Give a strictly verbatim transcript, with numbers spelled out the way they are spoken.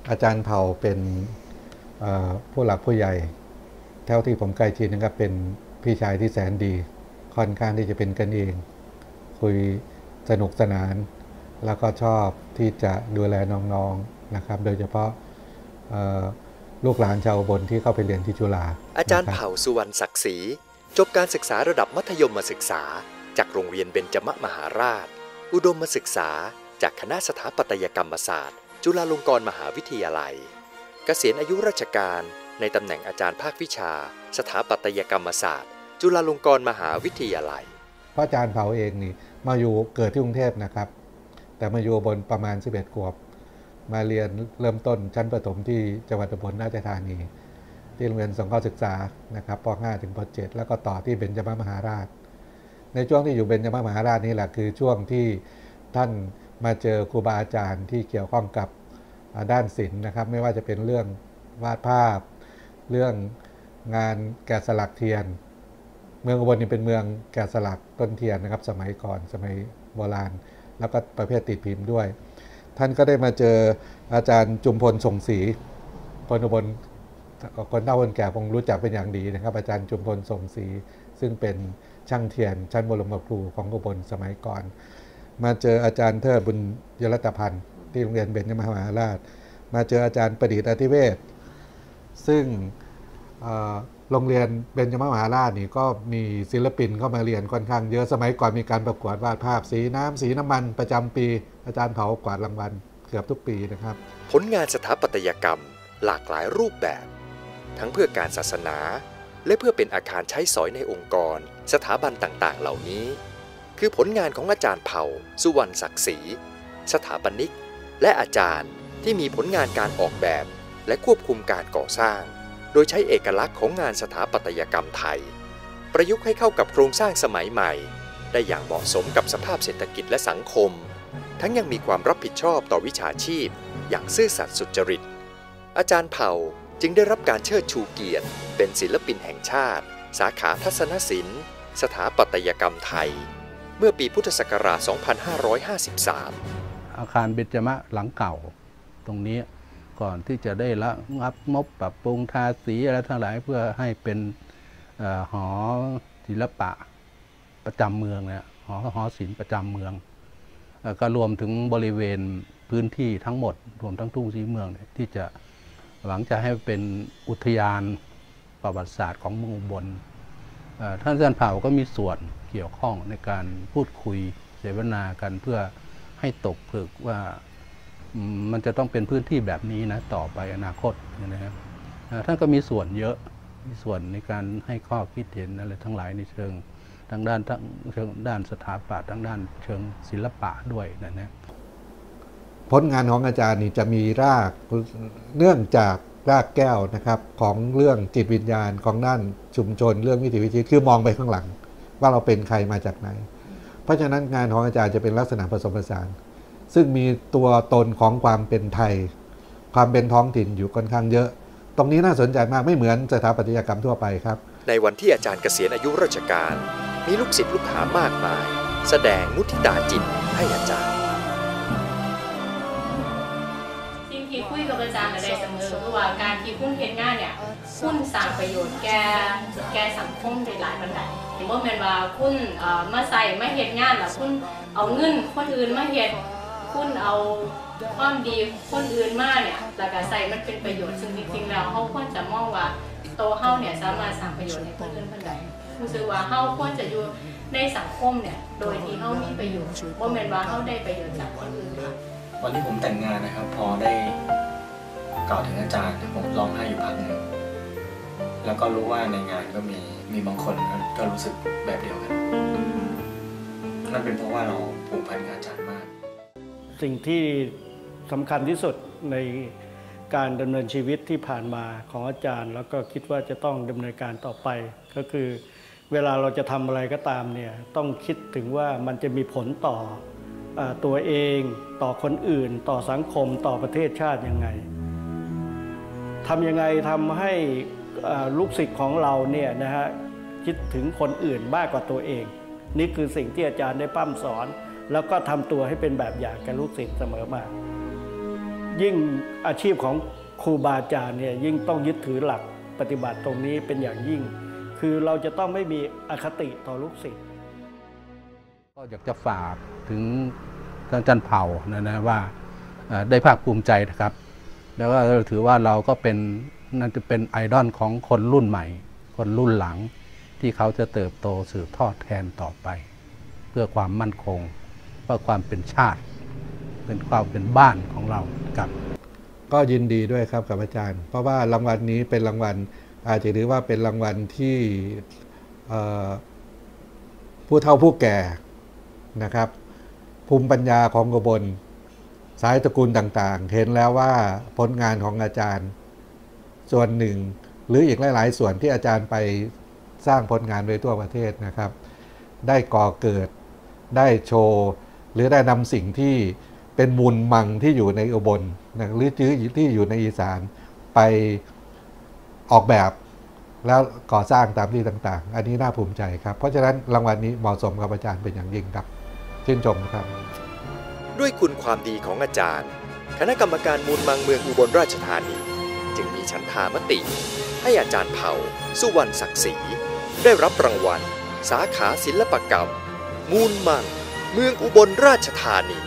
อาจารย์เผ่าเป็นผู้หลักผู้ใหญ่เท่าที่ผมใกล้ชิดนะครับเป็นพี่ชายที่แสนดีค่อนข้างที่จะเป็นกันเองคุยสนุกสนานแล้วก็ชอบที่จะดูแลน้องๆนะครับโดยเฉพาะลูกหลานชาวอุบลที่เข้าไปเรียนที่จุฬาอาจารย์เผ่าสุวรรณศักดิ์ศรีจบการศึกษาระดับมัธยมศึกษาจากโรงเรียนเบญจมมหาราชอุดมศึกษาจากคณะสถาปัตยกรรมศาสตร์จุฬาลงกรณ์มหาวิทยาลัยเกษียณอายุราชการในตำแหน่งอาจารย์ภาควิชาสถาปัตยกรรมศาสตร์จุฬาลงกรณ์มหาวิทยาลัยพระอาจารย์เผ่าเองนี่มาอยู่เกิดที่กรุงเทพนะครับแต่มาอยู่บนประมาณสิบเอ็ดขวบมาเรียนเริ่มต้นชั้นประถมที่จังหวัดอุบลราชธานีที่โรงเรียนสงเคราะห์ศึกษานะครับป .ห้า ถึงป .เจ็ด แล้วก็ต่อที่เบญจมมหาราชในช่วงที่อยู่เบญจมมหาราชนี่แหละคือช่วงที่ท่านมาเจอครูบาอาจารย์ที่เกี่ยวข้องกับด้านศิลป์นะครับไม่ว่าจะเป็นเรื่องวาดภาพเรื่องงานแกะสลักเทียนเมืองอุบลนี่เป็นเมืองแกะสลักต้นเทียนนะครับสมัยก่อนสมัยโบราณแล้วก็ประเภทติดพิมพ์ด้วยท่านก็ได้มาเจออาจารย์จุมพลส่งศรีคนอุบลคนเฒ่าคนแก่คงรู้จักเป็นอย่างดีนะครับอาจารย์จุมพลส่งศรีซึ่งเป็นช่างเทียนชั้นบรมครูของอุบลสมัยก่อนมาเจออาจารย์เทิดบุญยรัตพันธ์ที่โรงเรียนเบญจมหาราชมาเจออาจารย์ประดิษฐ์อธิเวศซึ่งโรงเรียนเบญจมหาราชนี่ก็มีศิลปินเข้ามาเรียนค่อนข้างเยอะสมัยก่อนมีการประกวดวาดภาพสีน้ำสีน้ำมันประจำปีอาจารย์เผากวาดรางวัลเกือบทุกปีนะครับผลงานสถาปัตยกรรมหลากหลายรูปแบบทั้งเพื่อการศาสนาและเพื่อเป็นอาคารใช้สอยในองค์กรสถาบันต่างๆเหล่านี้คือผลงานของอาจารย์เผ่าสุวรรณศักดิ์ศรีสถาปนิกและอาจารย์ที่มีผลงานการออกแบบและควบคุมการก่อสร้างโดยใช้เอกลักษณ์ของงานสถาปัตยกรรมไทยประยุกต์ให้เข้ากับโครงสร้างสมัยใหม่ได้อย่างเหมาะสมกับสภาพเศรษฐกิจและสังคมทั้งยังมีความรับผิดชอบต่อวิชาชีพอย่างซื่อสัตย์สุจริตอาจารย์เผ่าจึงได้รับการเชิดชูเกียรติเป็นศิลปินแห่งชาติสาขาทัศนศิลป์สถาปัตยกรรมไทยเมื่อปีพุทธศักราช สองพันห้าร้อยห้าสิบสามอาคารเบญจมะหลังเก่าตรงนี้ก่อนที่จะได้ระงับงบปรับปรุงทาสีอะไรทั้งหลายเพื่อให้เป็นหอศิลปะประจำเมืองเนี่ยหอหอศิลป์ประจำเมืองก็รวมถึงบริเวณพื้นที่ทั้งหมดรวมทั้งทุ่งศรีเมืองเนี่ยที่จะหวังจะให้เป็นอุทยานประวัติศาสตร์ของเมืองอุบลท่านอาจารย์เผ่าก็มีส่วนเกี่ยวข้องในการพูดคุยเสวนากันเพื่อให้ตกผลึกว่ามันจะต้องเป็นพื้นที่แบบนี้นะต่อไปอนาคตนะครับท่านก็มีส่วนเยอะมีส่วนในการให้ข้อคิดเห็นอะไรทั้งหลายในเชิงทางด้านทั้งเชิงด้านสถาปัตย์ทั้งด้านเชิงศิลปะด้วยนะนะผลงานของอาจารย์นี่จะมีรากเนื่องจากรากแก้วนะครับของเรื่องจิตวิญญาณของด้านชุมชนเรื่องวิถีวิถีคือมองไปข้างหลังว่าเราเป็นใครมาจากไหนเพราะฉะนั้นงานของอาจารย์จะเป็นลักษณะผสมผสานซึ่งมีตัวตนของความเป็นไทยความเป็นท้องถิ่นอยู่ค่อนข้างเยอะตรงนี้น่าสนใจมากไม่เหมือนสถาปัตยกรรมทั่วไปครับในวันที่อาจารย์เกษียณอายุราชการมีลูกศิษย์ลูกหามากมายแสดงมุทิตาจิตให้อาจารย์สิ่งที่คุยกับอาจารย์ได้เสมอคือว่าการที่คุณเฮ็ดงานเนี่ยคุณสร้างประโยชน์แก่แก่สังคมได้หลายปานใดเห็นบ่แม่นว่าคุณเอ่อมาใส่มาเฮ็ดงานแล้วคุณเอาเงินคนอื่นมาเฮ็ดคุณเอาความดีคนอื่นมาเนี่ยแล้วก็ใส่มันเป็นประโยชน์ซึ่งจริงๆแล้วเฮาควรจะมองว่าตัวเฮาเนี่ยสามารถสร้างประโยชน์ให้คนอื่นเพิ่นได้รู้สึกว่าเฮาควรจะอยู่ในสังคมเนี่ยโดยที่เฮามีประโยชน์บ่แม่นว่าเฮาได้ประโยชน์จากคนอื่นค่ะวันที่ผมแต่งงานนะครับพอได้กล่าวถึงอาจารย์ผมร้องไห้อยู่พักหนึ่งแล้วก็รู้ว่าในงานก็มีมีบางคนก็รู้สึกแบบเดียวกันนั่นเป็นเพราะว่าเราผูกพันกับอาจารย์มากสิ่งที่สำคัญที่สุดในการดำเนินชีวิตที่ผ่านมาของอาจารย์แล้วก็คิดว่าจะต้องดำเนินการต่อไปก็คือเวลาเราจะทำอะไรก็ตามเนี่ยต้องคิดถึงว่ามันจะมีผลต่อตัวเองต่อคนอื่นต่อสังคมต่อประเทศชาติยังไงทำยังไงทำให้ลูกศิษย์ของเราเนี่ยนะฮะคิดถึงคนอื่นมากกว่าตัวเองนี่คือสิ่งที่อาจารย์ได้ปั้มสอนแล้วก็ทำตัวให้เป็นแบบอย่างแก่ลูกศิษย์เสมอมายิ่งอาชีพของครูบาอาจารย์เนี่ยยิ่งต้องยึดถือหลักปฏิบัติตรงนี้เป็นอย่างยิ่งคือเราจะต้องไม่มีอคติต่อลูกศิษย์ก็อยากจะฝากถึงท่านอาจารย์เผ่านะนะว่าได้ภาคภูมิใจนะครับแล้วก็ถือว่าเราก็เป็นนั่นจะเป็นไอดอลของคนรุ่นใหม่คนรุ่นหลังที่เขาจะเติบโตสืบทอดแทนต่อไปเพื่อความมั่นคงเพื่อความเป็นชาติเป็นความเป็นบ้านของเราครับก็ยินดีด้วยครับกับอาจารย์เพราะว่ารางวัลนี้เป็นรางวัลอาจจะถือว่าเป็นรางวัลที่ผู้เฒ่าผู้แก่นะครับภูมิปัญญาของกบลสายตระกูลต่างๆเห็นแล้วว่าผลงานของอาจารย์ส่วนหนึ่งหรืออีกหลายๆส่วนที่อาจารย์ไปสร้างผลงานไว้ทั่วประเทศนะครับได้ก่อเกิดได้โชว์หรือได้นำสิ่งที่เป็นมูลมังที่อยู่ในอุบลนะหรือที่อยู่ในอีสานไปออกแบบแล้วก่อสร้างตามที่ต่างๆอันนี้น่าภูมิใจครับเพราะฉะนั้นรางวัลนี้เหมาะสมกับอาจารย์เป็นอย่างยิ่งครับชื่นชมครับด้วยคุณความดีของอาจารย์คณะกรรมการมูลมังเมืองอุบลราชธานีจึงมีฉันทามติให้อาจารย์เผ่าสุวรรณศักดิ์ศรีได้รับรางวัลสาขาศิลปกรรมมูลมังเมืองอุบลราชธานี